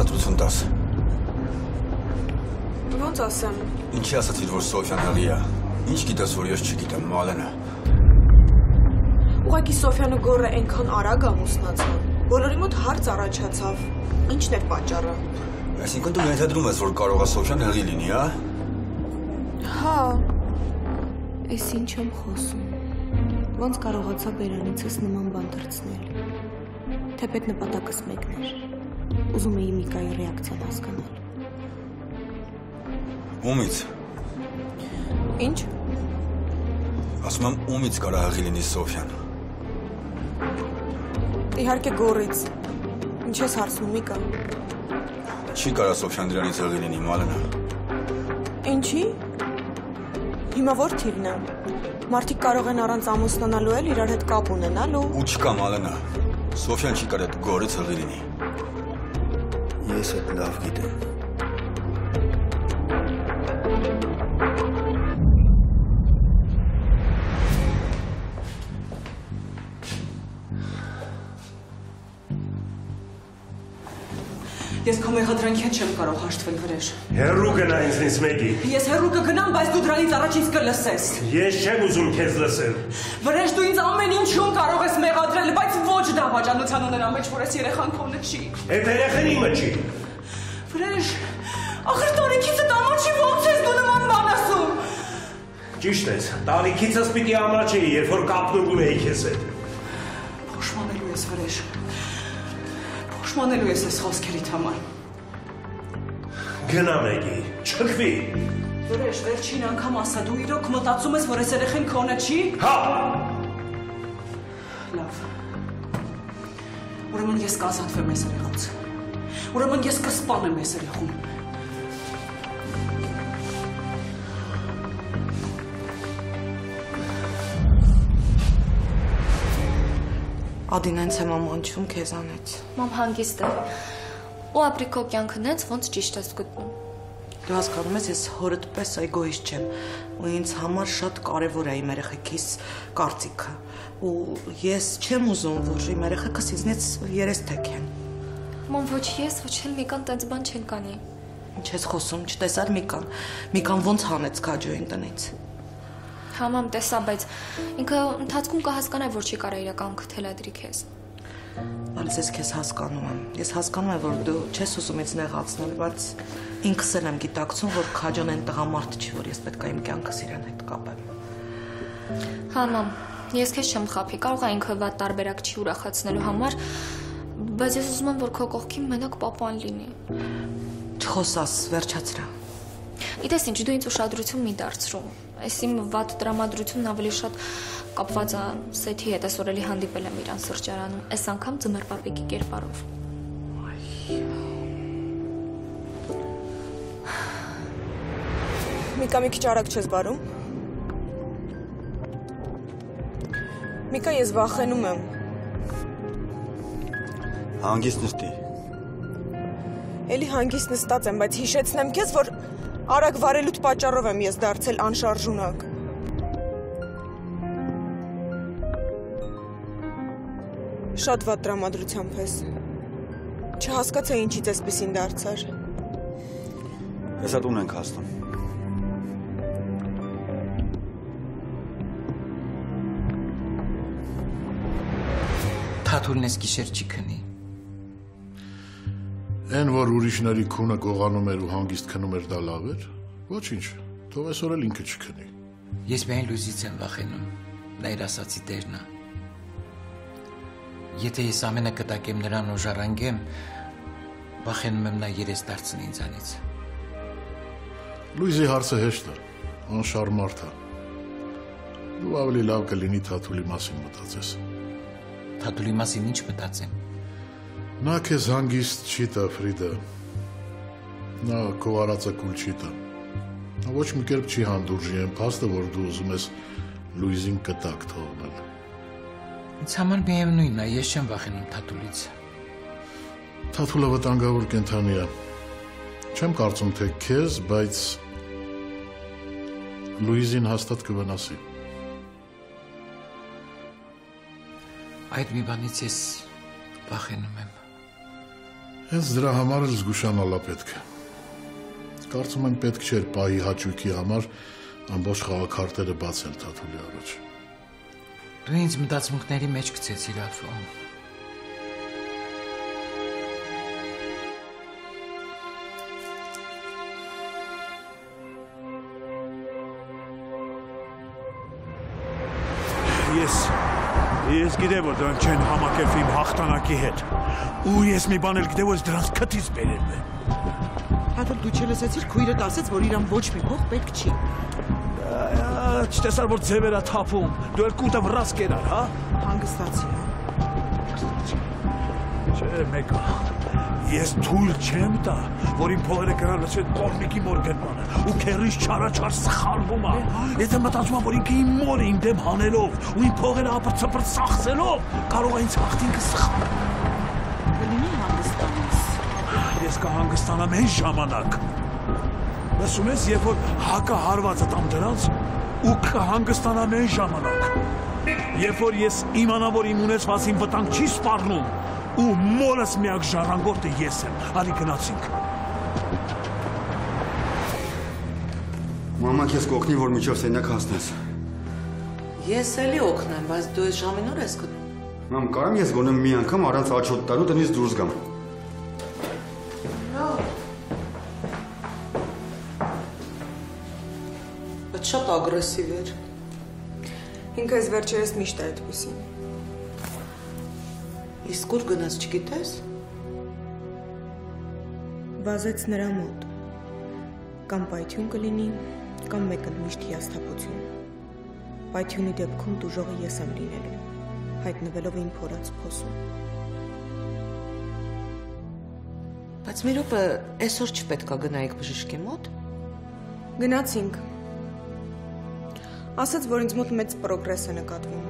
բացատրություն տաս։ Ոնց ասեմ։ Ինչի ասացիր, որ Սոֆյան հղի է։ Ինչ գիտես, որ ես չգիտեմ, Մալենը։ Ուղղակի Սոֆյանը գոռը այնքան արագ ամուսնացավ, բոլորի մոտ հարց առաջացավ։ Ինչն էր պատճառը։ Այսինքն դու ենթադրում ես, որ կարող է Սոֆյան հղի լինի, հա։ Հա։ Էս ինչ եմ խոսում։ Ոնց կարողացա բերանիցս նման բան դրցնել։ Թեպետ նպատակս մեկն էր։ Ուզում էի Միկայի ռեակցիան հասկանալ։ Ումից։ Ինչ։ Ասում եմ, ումից կարա հղի լինի Սոֆյան։ Իհարկե գոռից։ Ինչ ես հարցնում, Միկա։ Չի կարա Սոֆյան դրանից հղի լինի, Մալենը։ Ինչի։ Հիմա որ թիվն է։ Մարդիկ կարող են առանց ամուսնանալու էլ իրար հետ կապ ունենալ ու… Ու չկա, Մալենը։ Սոֆյան չի կարա գոռից հղի լինի։ Ես այդ լավ գիտեմ։ Ես քո մեղադրանքի հետ չեմ կարող հաշտվել, Վրեժ։ Հեռու գնա ինձնից մեկի։ Ես հեռու կգնամ, բայց դու դրանից առաջ ինձ կլսես։ Ես չեմ ուզում քեզ լսել։ Վրեժ, դու ինձ ամեն ինչում կարող ես մեղադրել, բայց ոչ դավաճանության ու նրա մեջ, որ ես երեխան քոնը չի։ Այդ երեխան իմը չի։ Վրեժ, ախր տարիքիցդ ամաչի ո՞նց ես դու նման բան ասում։ Ճիշտ ես, տարիքիցս պիտի ամաչեի, երբ որ կապնուղում էի քեզ հետ։ Փոշմանելու ես, Վրեժ։ Փոշմանելու ես այս խոսքերիդ համար։ Գնա մեկի, չքվի։ Վրեժ, վերջին անգամ ասա, դու իրոք մտածում ես, որ այս երեխան քոնը չի։ Հա։ Լավ։ Ուրեմն ես կազատվեմ այս երեխուց։ Ուրեմն ես կսպանեմ այս երեխուն։ Ադինենց եմ ամանչում քեզանից։ Մամ հանգիստ է։ Ու ապրիկո կյանքը նենց ոնց ճիշտ ես գտնում։ Դու հասկանում ես, ես հորդ պես էգոիստ չեմ, ու ինձ համար շատ կարևոր է իմ երեխեքիս կարծիքը։ Ու ես չեմ ուզում, որ իմ երեխեքս ինձնից երես թեքեն։ Մամ ոչ ես, ոչ էլ Միկան տենց բան չեն կանի։ Ինչ ես խոսում, չտեսար Միկան։ Միկան ոնց հանեց քաջոյին տնից։ Հա մամ տեսա, բայց ինքը ընթացքում կհասկանա, որ չի կարա իրական թելադրի քեզ։ Բայց ես քեզ հասկանում եմ։ Ես հասկանում եմ, որ դու չես ուզում ինձ նեղացնել, բայց ինքս էլ եմ գիտակցում, որ քաջոն այն տղամարդ չի, որ ես պետք է իմ կյանքս իրեն հետ կապեմ։ Հա մամ, ես քեզ չեմ խափի, կարող է ինքը վատ տարբերակ չի ուրախացնելու համար, բայց ես ուզում եմ, որ քո կողքին մենակ պապան լինի։ Չխոսաս, վերջացրա։ Գիտես ինչ, դու ինձ ուշադրություն մի դարձրու։ Այս իմ վատ տրամադրությունն ավելի շատ կապված է Սեթի հետ, այսօր էլի հանդիպել եմ իրան սրճարանում, այս անգամ ձմեռ պապիկի կերպարով։ Միկա, մի քիչ արագ չես բարում։ Միկա, ես վախենում եմ։ Հանգիստ նստի։ Էլի հանգիստ նստած եմ, բայց հիշեցնեմ քեզ, որ արագ վարելուց պատճառով եմ ես դարձել անշարժունակ։ Շատ վատ տրամադրությամբ ես։ Չհասկացա ինչից էսպիսին դարձար։ Հեսա տուն ենք հասնում։ Թաթուլն ես գիշեր չի քնի։ Են, որ ուրիշների քունը կողանում էր ու հանգիստ քնում էր, դա լավ էր։ Ոչինչ, թող այսօր էլ ինքը չքնի։ Ես միայն Լույզից եմ վախենում, նա իր ասացի տերն է։ Եթե ես ամենը կտակեմ նրան ու ժառանգեմ, վախենում եմ նա երես դարձնի ինձանից։ Լույզի հարցը հեշտ է, անշար մարդ է։ Դու ավելի լավ կլինի Թաթուլի մասին մտածես։ Թաթուլի մասին ինչ մտածեմ։ Նա քեզ հանգիստ չի տա, Ֆրիդա։ Նա քո արածը կուլ չի տա։ Նա ոչ մի կերպ չի հանդուրժի այն փաստը, որ դու ուզում ես Լույզին կտակ թողնել։ Ինձ համար միևնույնն է, ես չեմ վախենում Թաթուլից։ Թաթուլը վտանգավոր կենդանի է։ Չեմ կարծում, թե քեզ, բայց Լույզին հաստատ կվնասի։ Այդ մի բանից ես վախենում եմ։ Հենց դրա համար էլ զգուշանալա պետք է։ Կարծում եմ պետք չէր պահի հաճույքի համար ամբողջ խաղաքարտերը բացել Թաթուլի առաջ։ Դու ինձ մտածմունքների մեջ գցեցիր Ալֆոն։ Ես գիտեմ, որ դրանք չեն համակերպ իմ հաղթանակի հետ։ Ու ես մի բան էլ գիտեմ, որ դրանց քթից բերել եմ։ Հատը դու չլսեցիր, քույրդ ասեց, որ իրան ոչ մի փող պետք չի։ Չտեսար, որ ձևերա թափում, դու էլ կուտը վրաս կերար, հա։ Հանգստացի, Չէ, մեկա, ես թույլ չեմ տա, որ իմ փողերը կրան լսվեց կորմիկի մոր գնմանը, ու քերիս չարաչար սխալվում է, եթե մտածում եմ, որ ինքը իմ մորը իմ դեմ հանելով, ու իմ փողերը ապրծպրծ սախսելով, կարող է ինձ հաղթինքը սխալ։ Կլինի հանգստանես։ Ես կհանգստանամ այն ժամանակ։ Լսում ես, երբ որ հակը հարվածը տամ դրանց, ու կհանգստանամ այն ժամանակ։ Երբ որ ես իմանամ, որ իմ ունեցվածին վտանգ չի սպառնում, ու մորս միակ ժառանգորդը ես եմ, արի գնացինք։ Մամա քեզ կօգնի, որ միջով սենյակ հասնես։ Ես էլի օգնեմ, բայց դու այս ժամին օր ես գնում։ Մամ, կարամ ես գոնեմ մի անգամ առանց աչոտ տալու տնից դուրս գամ։ Բայց շատ ագրեսիվ էր։ Ինքը այս վերջերս միշտ է այդպիսին։ Իսկ ուր գնաց չգիտես։ Վազեց նրա մոտ։ Կամ պայթյուն կլինի, կամ մեկ ընդմիշտ հիասթափություն։ Պայթյունի դեպքում դուժողը ես եմ լինելու, հայտնվելով իմ փորած փոսում։ Բայց մի րոպե, այսօր չպետք է գնայիք բժշկի մոտ։ Գնացինք։ Ասաց, որ ինձ մոտ մեծ պրոգրես է նկատվում։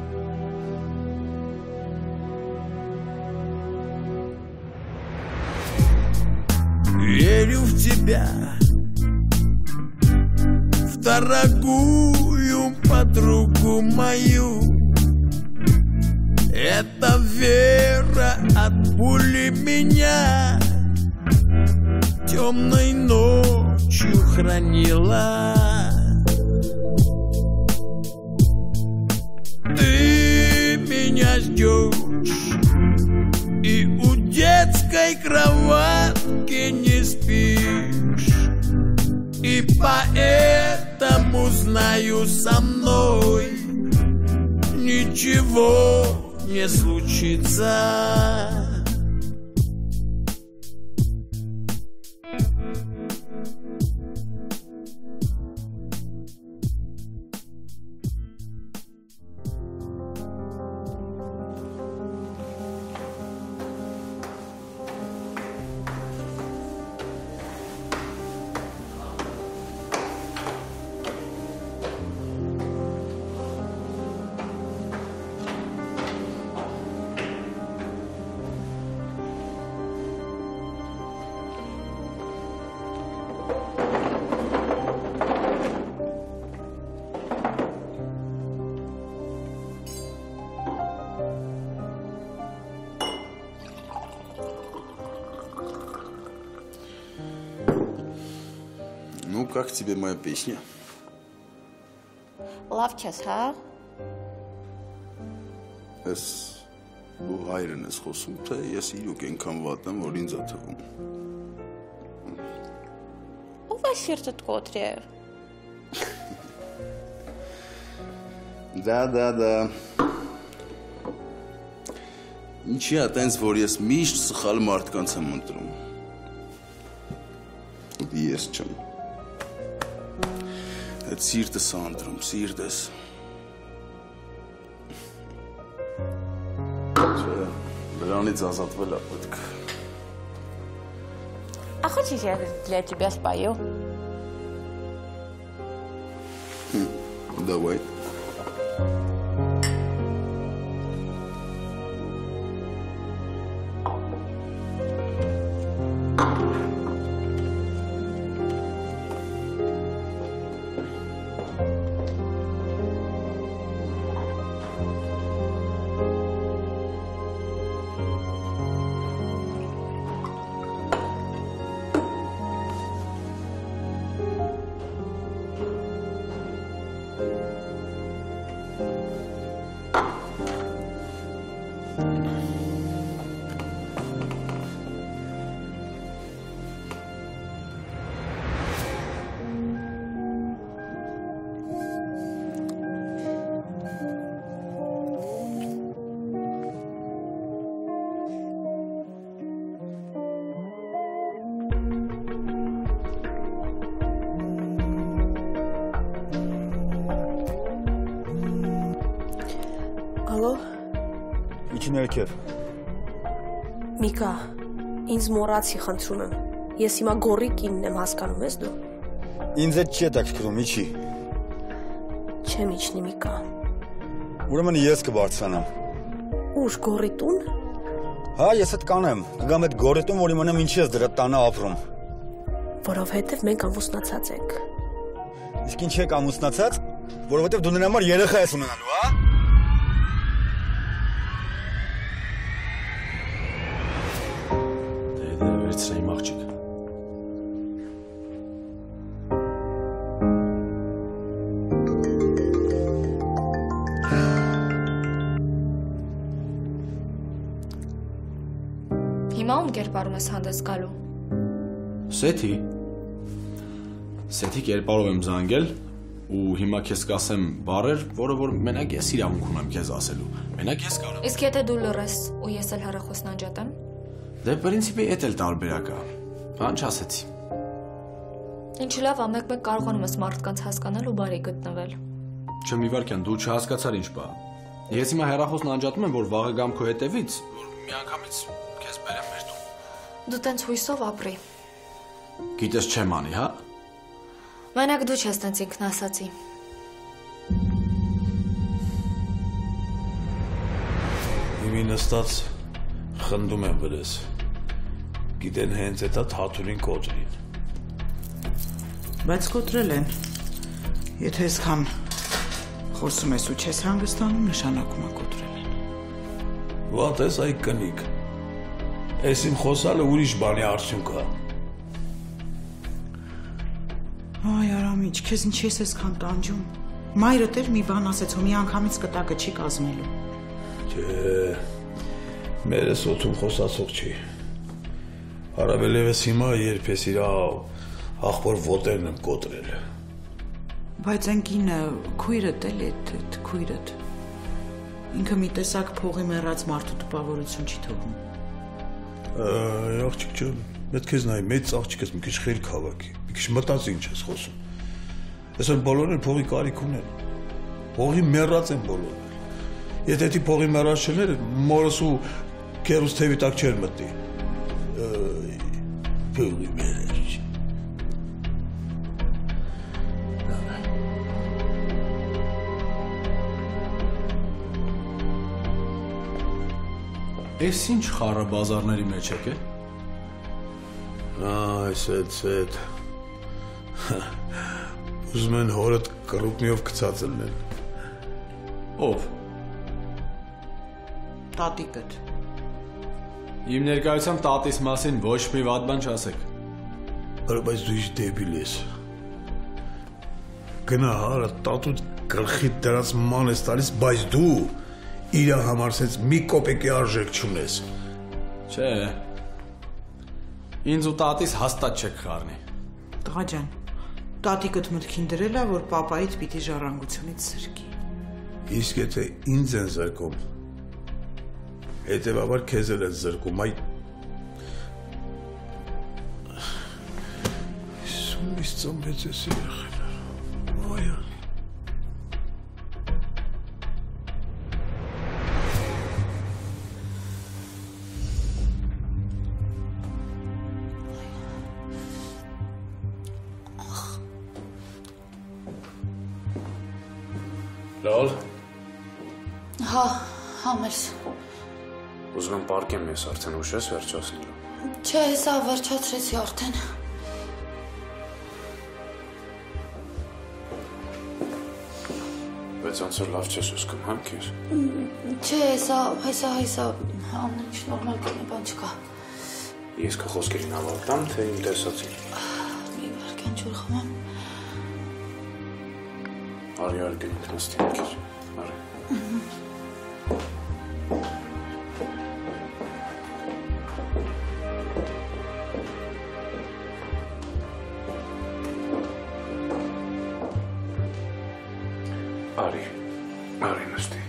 Верю в тебя, в дорогую подругу мою. Эта вера от пули меня темной ночью хранила. Ты меня ждешь и у детской кроватки не спишь, и поэтому знаю, со мной ничего не случится. Ну, как тебе моя песня? Լավ չես, հա? Ես դու հայրն ես խոսում, թե ես իրոք այնքան վատ եմ, որ ինձ է թվում։ Ով է սիրտդ կոտրեր։ Да. Ինչի՞ է տենց, որ ես միշտ սխալ մարդկանց եմ ընտրում։ Ես չեմ։ Այդ սիրտս է ընտրում, սիրտս։ Չէ, դրանից ազատվել է պետք։ А хочешь, я для тебя спою? Давай. Եկի ներքև։ Միկա, ինձ մոռացի խնդրում եմ։ Ես հիմա գորի կինն եմ, հասկանում ես դու։ Ինձ այդ չի հետաքրքրում, իջի։ Չեմ իջնի, Միկա։ Ուրեմն ես կբարձրանամ։ Ուշ, գորի տուն։ Հա, ես հետ կանեմ։ Կգամ այդ գորի տուն, որ իմանամ ինչի ես դրա տանը ապրում։ Որովհետև մենք ամուսնացած ենք։ Իսկ ինչի եք ամուսնացած, որովհետև դու նրա համար երեխա ես ունենալու, հա։ Դե վերցրե իմ աղջիկ։ Հիմա ում կերպարում ես հանդես գալու։ Սեթի։ Սեթի կերպարով եմ զանգել ու հիմա քեզ կասեմ բառեր, որը որ մենակ ես իրավունք ունեմ քեզ ասելու։ Մենակ ես կարող։ Իսկ եթե դու լռես ու ես էլ հեռախոսն անջատեմ։ Դե պրինցիպի էդ էլ տարբերակ է։ Բան չասեցի։ Ինչու լավ է, մեկ-մեկ կարողանում ես մարդկանց հասկանալ ու բարի գտնվել։ Չէ, մի վարքյան, դու չհասկացար ինչ բա։ Ես հիմա հեռախոսն անջատում եմ, որ վաղը գամ քո հետևից, որ միանգամից քեզ բերեմ մեր տուն։ Դու տենց հույսով ապրի։ Գիտես չեմ անի, հա։ Մենակ դու չես տենց ինքնասացի։ Իմի նստած խնդում եմ վրես։ Գիտեն հենց էտա թաթուրին կոտրին։ Բայց կոտրել են։ Եթե այսքան խոսում ես ու չես հանգստանում, նշանակում է կոտրել են։ Վատ ես այ կնիկ։ Այս իմ խոսալը ուրիշ բանի արդյունք է։ Այ Արամիչ, քեզ ինչի ես այսքան տանջում։ Մայրդ էլ մի բան ասեց, ու մի անգամից կտակը չի կազմելու։ Չէ, մերս օդում խոսացող չի։ Հարաբերևս հիմա երբ ես իր ախոր ոտերն եմ կոտրել։ Բայց այն կինը քույրդ էլ էդ քույրդ։ Ինքը մի տեսակ փողի մեռած մարդու տպավորություն չի թողնում։ Աղջիկ ջան, պետք է նայ մեծ աղջիկս մի քիչ խելք հավաքի։ Մի քիչ մտածի ինչ ես խոսում։ Այսօր բոլորն փողի կարիք ունեն։ Փողի մեռած են բոլորը։ Եթե դի փողի մեռած չներ, մորս ու քերուս թևի տակ չեր մտնի։ Փողի մեռած։ Էս ինչ խառը բազարների մեջ եք է։ Այս էդ։ Ուզում են հորդ կռուպնիով գցած ելնեն։ Ով։ Տատիկդ։ Իմ ներկայությամբ տատիս մասին ոչ մի վատ բան չասեք։ Բայց դու ինչ դեբիլ ես։ Գնա հարը տատուդ գլխի դրած ման ես տալիս, բայց դու իր համար սենց մի կոպեկի արժեք չունես։ Չէ։ Ինձ ու տատիս հաստատ չեք խառնի։ Տղա ջան, տատիկդ մտքին դրել է, որ պապայից պիտի ժառանգությունից զրկի։ Իսկ եթե ինձ են զրկում, հետևաբար քեզ էլ են զրկում, այ Սումից ծամբեց ես երեխեն, այա։ Լալ։ Հա, համերս։ Ուզում եմ պարկեմ ես արդեն ուշ ես վերջացնելու։ Չէ, հեսա վերջացրեցի արդեն։ Բայց ոնց որ լավ չես ուզում, հա քեզ։ Չէ, հեսա, ամեն ինչ նորմալ կլինի, բան չկա։ Ես քո խոսքերին հավատամ, թե իմ տեսածին։ Մի վարքան ջուր խմեմ։ Արի գնանք նստի մի քիչ։ Արի։ Արի նստի։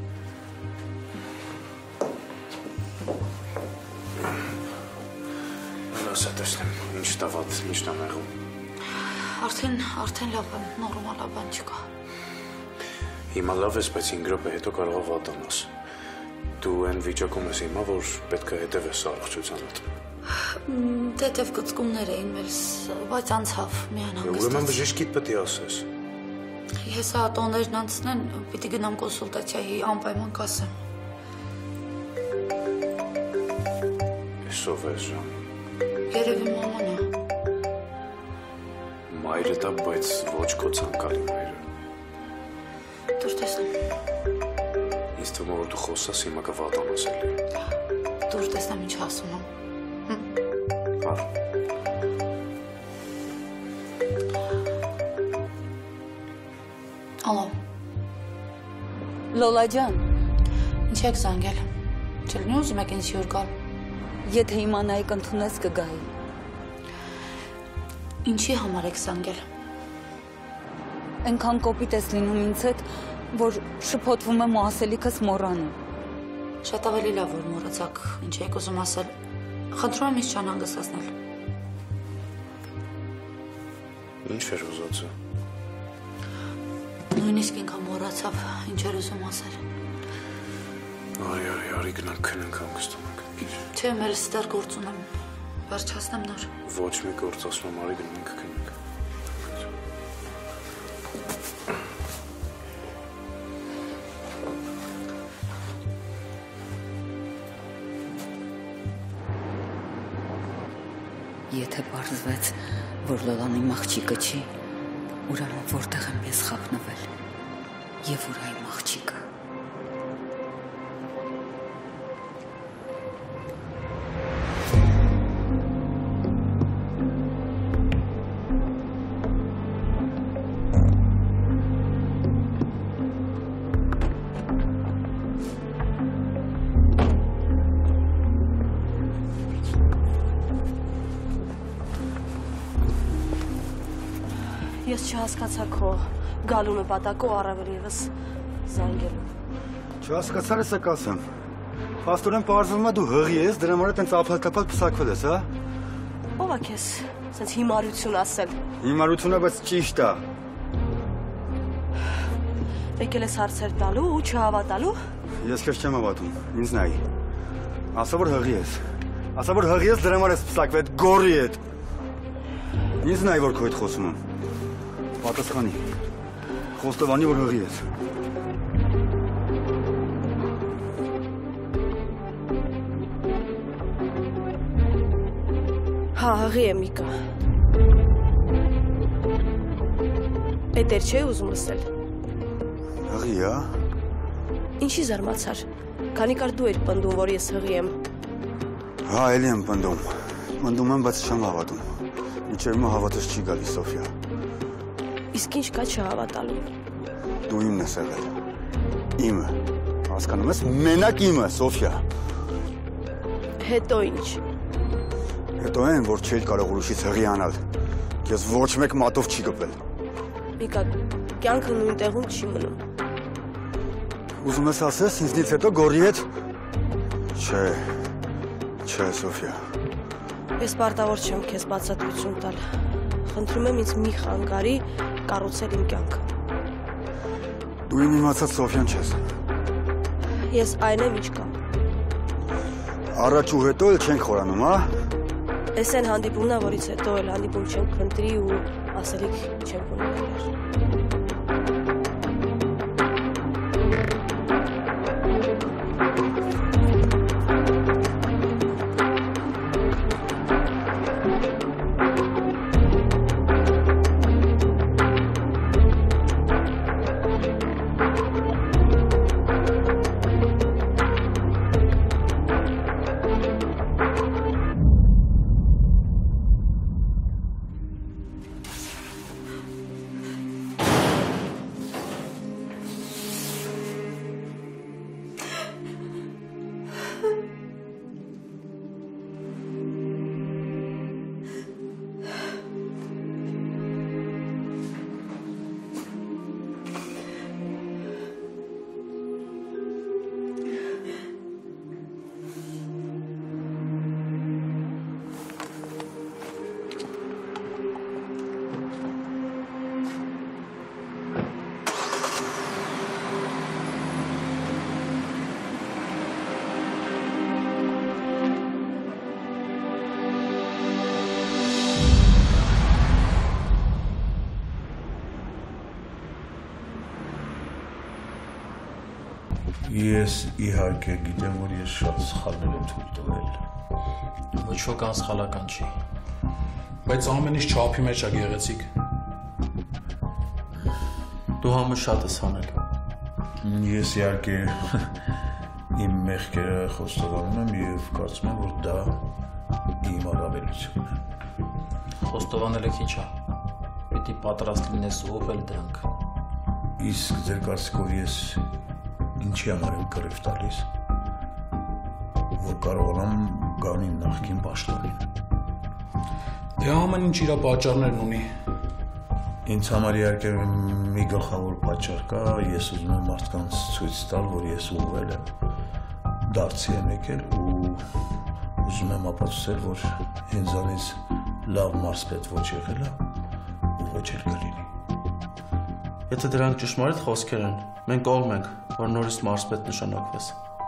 Լսա տեսնեմ, ինչ տավատ, ինչ տամեղում։ Արդեն լավ եմ, նորմալ է, բան չկա։ Հիմա լավ ես, բայց 5 րոպե հետո կարող է վատանաս։ Դու այն վիճակում ես հիմա, որ պետք է հետևես առողջությանդ։ Թեթև կծկումներ էին մեզ, բայց անցավ միան հանգստացի։ Ուրեմն բժիշկիդ պետք է ասես։ Ես տոներն անցնեն, պիտի գնամ կոնսուլտացիայի անպայման կասեմ։ Ես ով ես ժամ։ Երևի մաման է։ Մայրը դա, բայց ոչ քո ցանկալի մայրը։ Դուր տեսնեմ։ Ինձ թվում է, որ դու խոսես հիմա կվատանաս էլի։ Դուր տեսնեմ ինչ ասում եմ։ Հա։ Ալո։ Լոլա ջան, ինչ եք զանգել։ Չլինի ուզում եք ինձ հյուր գալ։ Եթե իմանայի կընդունես կգայի։ Ինչի համար եք զանգել։ Այնքան կոպիտ ես լինում ինձ հետ, որ շփոթվում եմ ու ասելիքս մոռանում։ Շատ ավելի լավ որ մոռացաք, ինչ եք ուզում ասել։ Խնդրում եմ ինձ չանհանգստացնել։ Ինչ էր ուզածը։ Նույնիսկ ինքան մոռացավ, ինչ էր ուզում ասել։ Արի գնանք քնենք հանգստանանք։ Չէ, մեր ստար գործ ունեմ, վերջացնեմ նոր։ Ոչ մի գործ ասում եմ, արի գնանք քնենք։ Եթե պարզվեց, որ Լոլան իմ աղջիկը չի, ուրեմն որտեղ եմ ես խափնվել եւ որ այ աղջիկը։ Ես չհասկացա քո գալու նպատակը ու առավել ևս զանգելու։ Չհասկացար ես ասեմ։ Փաստորեն պարզվում է դու հղի ես, դրա համար տենց ափալ-տափալ փսակվել ես, հա։ Ո՞վ է քեզ սենց հիմարություն ասել։ Հիմարությունը բայց ճիշտ է։ Եկել ես հարցեր տալու ու չհավատալու։ Ես քեզ չեմ հավատում, ինձ նայի։ Ասա որ հղի ես։ Ասա որ հղի ես, դրա համար ես փսակվել այդ գորի հետ։ Ինձ նայի որ քո հետ խոսում եմ։ Պատասխանի։ Խոստովանի որ հղի ես։ Հա, հղի եմ Միկա։ Էդ էր չէ ուզում լսել։ Հղի, հա։ Ինչի զարմացար։ Քանի կար դու էր պնդում, որ ես հղի եմ։ Հա, էլի եմ պնդում։ Պնդում եմ, բայց չեմ հավատում։ Մինչև հիմա հավատս չի գալիս, Սոֆիա։ Իսկ ինչ կա չհավատալու։ Դու իմն ես եղել։ Իմը։ Հասկանում ես, մենակ իմը, Սոֆիա։ Հետո ինչ։ Հետո այն, որ չէի կարող ուրիշից հղի անալ։ Ես ոչ մեկ մատով չի գպել։ Միկա, կյանքը նույն տեղում չի մնում։ Ուզում ես ասես ինձնից հետո գորի հետ։ Չէ, Սոֆիա։ Ես պարտավոր չեմ քեզ բացատրություն տալ։ Խնդրում եմ ինձ մի խանգարի կառուցել իմ կյանքը։ Դու իմ իմացած Սոֆիան չես։ Ես այն եմ ինչ կա։ Առաջ ու հետո էլ չենք խորանում, հա։ Էս են հանդիպումն է, որից հետո էլ հանդիպում չենք քննի ու ասելիք չենք ունենալ։ Ես իհարկե գիտեմ, որ ես շատ սխալներ եմ թույլ տվել։ Ոչ ոք անսխալական չի։ Բայց ամեն ինչ չափի մեջ է գեղեցիկ։ Դու համը շատ ես հանել։ Ես իհարկե իմ մեղքերը խոստովանում եմ եւ կարծում եմ, որ դա իմ առավելությունն է։ Խոստովանելը քիչ է։ Պիտի պատրաստ լինես ուղղել դրանք։ Իսկ ձեր կարծիքով ես ինչի համար եմ կռիվ տալիս, որ կարողանամ գալ իմ նախկին պաշտոնին։ Դե ամեն ինչ իր պատճառներն ունի։ Ինձ համար իհարկե մի գլխավոր պատճառ կա, ես ուզում եմ մարդկանց ցույց տալ, որ ես ուղղվել եմ, դարձի եմ եկել ու ուզում եմ ապացուցել, որ ինձանից լավ մարզպետ ոչ եղել է ու ոչ էլ կլինի։ Եթե դրանք ճշմարիտ խոսքեր են, մենք կողմ ենք, որ նորից մարզպետ նշանակվես։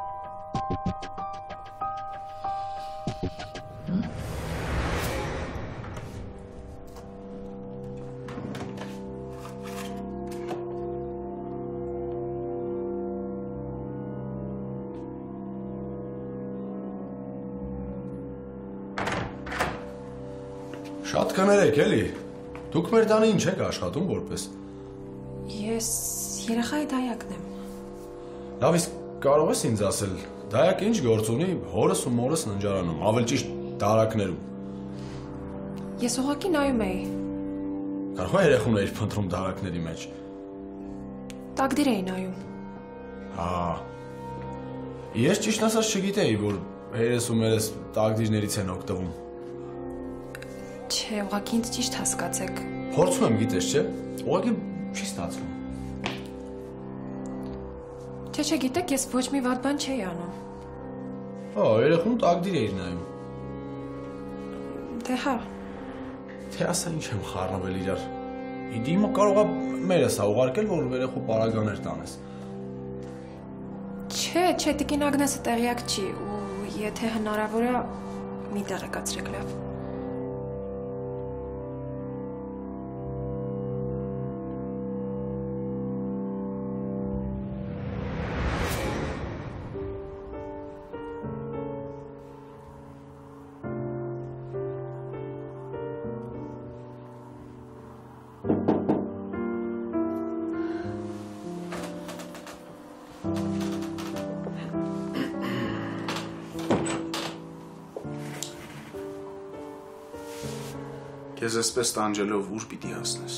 Շատ կներեք, էլի։ Դուք մեր տանը ինչ եք աշխատում որպես։ Ես երեխայի դայակն եմ։ Լավ, իսկ կարող ես ինձ ասել, դայակը ինչ գործ ունի հորս ու մորս ննջարանում, ավելի ճիշտ դարակներում։ Ես ուղղակի նայում էի։ Կարող է երեխուներ փնտրում դարակների մեջ։ Տակդիր էի նայում։ Հա։ Ես ճիշտ ասած չգիտեի, որ հերես ու մերես տակդիրներից են օգտվում։ Չէ, ուղղակի ինձ ճիշտ հասկացեք։ Փորձում եմ, գիտես, չէ՞։ Ուղղակի չի ստացվում։ Չէ, գիտեք, ես ոչ մի վատ բան չէի անում։ Հա, երեխուն տակդիր էիր նայում։ Դե հա։ Թե ասա ինչ եմ խառնվել իրար։ Իդիմը կարող է մերս ուղարկել, որ երեխու պարագաներ տանես։ Չէ, տիկին Ագնեսը տեղյակ չի ու եթե հնարավոր է մի տեղեկացրեք լավ։ Քեզ այսպես տանջելով ուր պիտի հասնես։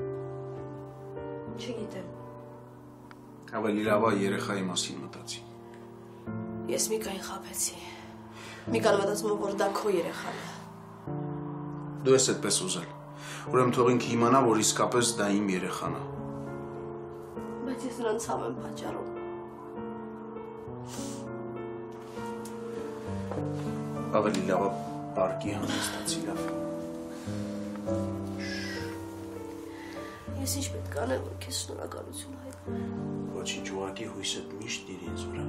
Չգիտեմ։ Ավելի լավ է երեխայի մասին մտածի։ Ես Միկային խաբեցի։ Միկան մտածում է, որ դա քո երեխան է։ Դու ես այդպես ուզել։ Ուրեմն թող ինքը իմանա, որ իսկապես դա իմ երեխան է։ Բայց ես նրան ցավ եմ պատճառում։ Ավելի լավ է պարկի հանգստացի լավ։ Ես ինչ պետք է անեմ, որ քեզ շնորհակալություն հայտնեմ։ Ոչինչ, ուղղակի հույսդ միշտ դիր ինձ վրա։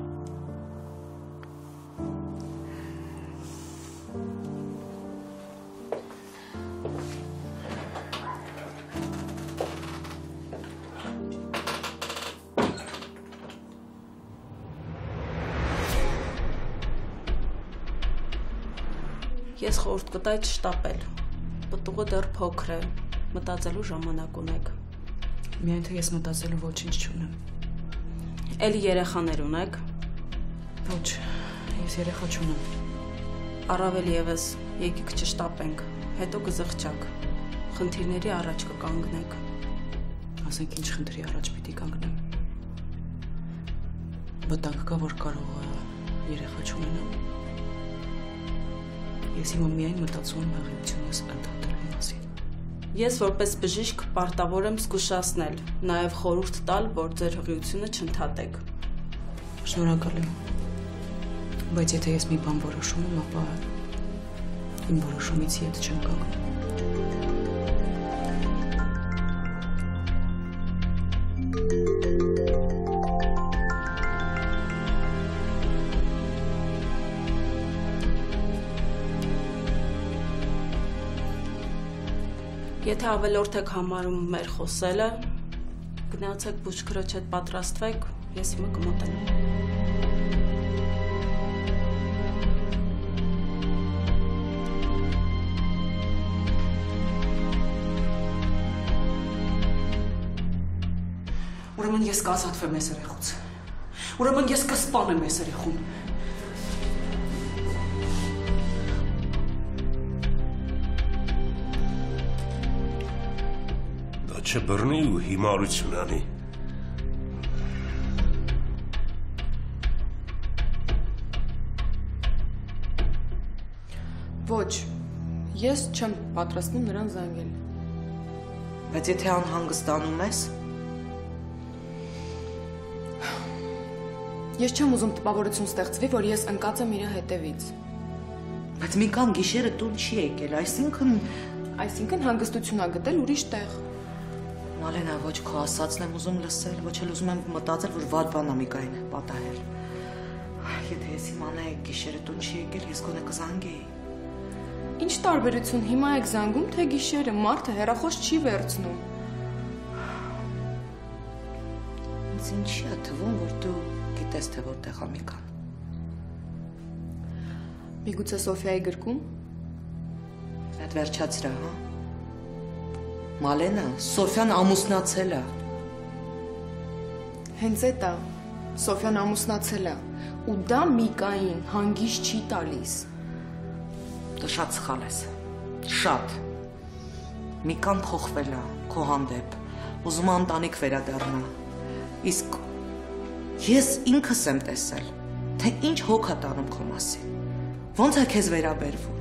Ես խորհուրդ կտայի չշտապել։ Պտուղը դեռ փոքր է, մտածելու ժամանակ ունեք։ Միայն թե ես մտածելու ոչինչ չունեմ։ Էլի երեխաներ ունեք։ Ոչ, ես երեխա չունեմ։ Առավել եւս եկեք չշտապենք, հետո կզղջակ։ Խնդիրների առաջ կկանգնեք։ Ասենք ինչ խնդրի առաջ պիտի կանգնեմ։ Վտանգ կա, որ կարող է երեխա չունենամ։ Ես հիմա միայն մտածում եմ հղիությունս ընդհատելու մասին։ Ես որպես բժիշկ պարտավոր եմ զգուշացնել, նաև խորհուրդ տալ, որ ձեր հղիությունը չընդհատեք։ Շնորհակալ եմ։ Բայց եթե ես մի բան որոշում եմ, ապա իմ որոշումից ետ չեմ կանգնում։ Եթե ավելորդ եք համարում մեր խոսելը, գնացեք բուժքրոջ հետ պատրաստվեք, ես հիմա կմոտենամ։ Ուրեմն ես կազատվեմ այս երեխուց։ Ուրեմն ես կսպանեմ այս երեխուն։ Դա չբռնի ու հիմարություն անի։ Ոչ, ես չեմ պատրաստվում նրան զանգել։ Բայց եթե անհանգստանում ես, ես չեմ ուզում տպավորություն ստեղծվի, որ ես ընկած եմ իր հետևից։ Բայց մի կան գիշերը տուն չի եկել, այսինքն հանգստություն ա գտել ուրիշ տեղ։ Մալենա, ոչ քո ասածն եմ ուզում լսել, ոչ էլ ուզում եմ մտածել, որ վատ բան ա Միկային պատահել։ Եթե ես իմանայի գիշերը տուն չի եկել, ես գոնե կզանգեի։ Ինչ տարբերություն հիմա եք զանգում, թե գիշերը, մարդը հեռախոս չի վերցնում։ Ինձ ինչի ա թվում, որ դու գիտես, թե որտեղ ա Միկան։ Միգուցե Սոֆիայի գրկում։ Այդ վերջացրա, հա։ Մալենա, Սոֆյան ամուսնացել է։ Հենց էդ է, Սոֆյան ամուսնացել է, ու դա Միկային հանգիստ չի տալիս։ Դու շատ սխալ ես, շատ։ Միկան փոխվել է քո հանդեպ, ուզում է ընտանիք վերադառնա։ Իսկ ես ինքս եմ տեսել, թե ինչ հոգ ա տանում քո մասին։ Ոնց է քեզ վերաբերվում։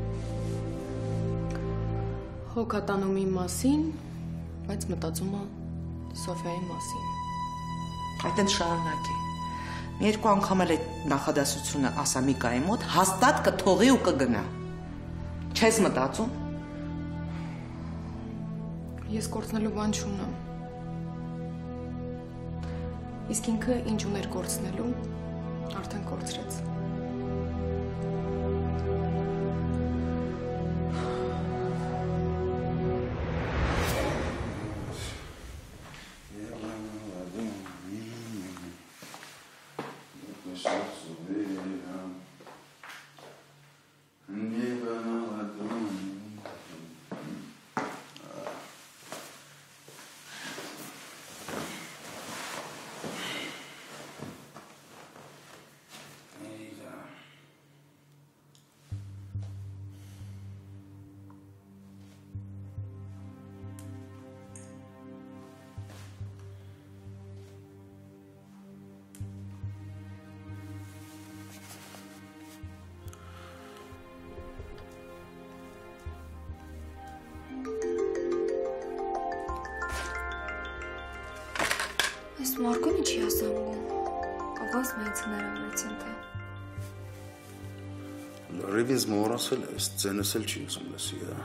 Հոգ ա տանում իմ մասին, բայց մտածում ա Սոֆիայի մասին։ Այդտեղ շարունակի։ Մի երկու անգամ էլ այդ նախադասությունը ասա Միկայի մոտ, հաստատ կթողի ու կգնա։ Չես մտածում։ Ես կորցնելու բան չունեմ։ Իսկ ինքը ինչ ուներ կորցնելու, արդեն կորցրեց։ Այս Մարկոն ինչի ասանգում, կողաս մեից հնարավորություն թե։ Լարիվ ինձ մոռացել է, այս ձենս էլ չի ուզում լսի, հա։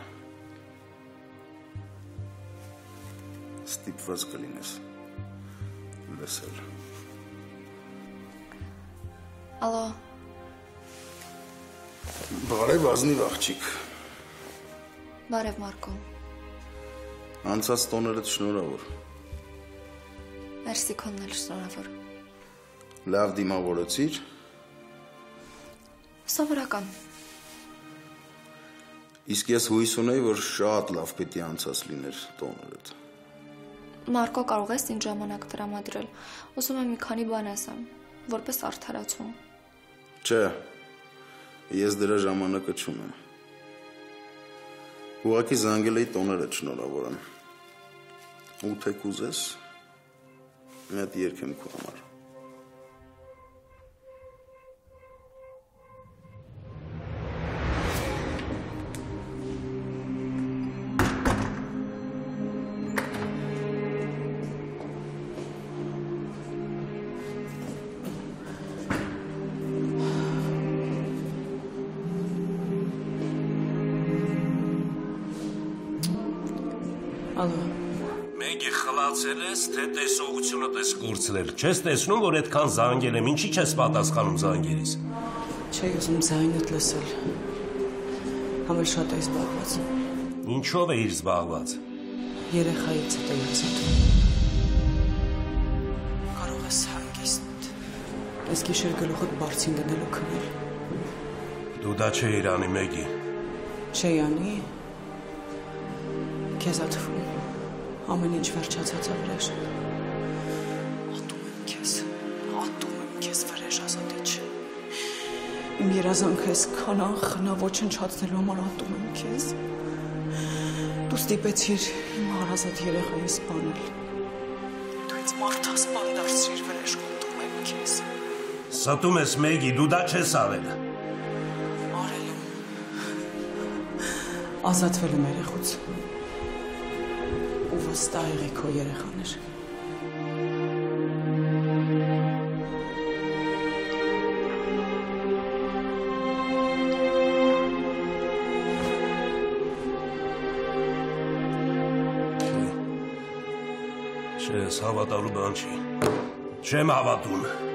Ստիպված կլինես լսել։ Ալո։ Բարև ազնիվ աղջիկ։ Բարև Մարկո։ Անցած տոներդ շնորհավոր։ Մերսի քոնն էլ շնորհավոր։ Լավ դիմավորեցիր։ Սովորական։ Իսկ ես հույս ունեի, որ շատ լավ պիտի անցած լիներ տոներդ։ Մարկո, կարող ես ինձ ժամանակ տրամադրել։ Ուզում եմ մի քանի բան ասեմ, որպես արդարացում։ Չէ, ես դրա ժամանակը չունեմ։ Ուղղակի զանգել էի տոներդ շնորհավոր եմ։ Ու թե կուզես, մի հատ երգ եմ քո համար։ Ալո։ Մեկի խլացել ես, թե տեսողությունդ ես կորցրել։ Չես տեսնում, որ այդքան զանգել եմ, ինչի չես պատասխանում զանգերիս։ Չէի ուզում ձայնդ լսել։ Համել շատ էի զբաղված։ Ինչով էիր զբաղված։ Երեխայից հետ էի ցտում։ Կարող ես հանգիստ։ Այս գիշեր գլուխդ բարձին գնելու քնել։ Դու դա չէիր անի Մեգի։ Չէի անի։ Քեզ ա թվում։ Ամեն ինչ վերջացած է վրեժ։ Ես վրեժ ազատիչ։ Իմ երազանքը այսքան անխնա ոչնչացնելու համար ատում եմ քեզ։ Դու ստիպեցիր իմ հարազատ երեխային սպանել։ Դու ինձ մարդասպան դարձրիր, վրեժ ատում եմ քեզ։ Ստում ես Մեգի, դու դա չես արել։ Արել եմ։ Ազատվել եմ երեխուց։ Ու վստահ եղի քո երեխաներ։ Չես հավատալու բան չի։ Չեմ հավատում։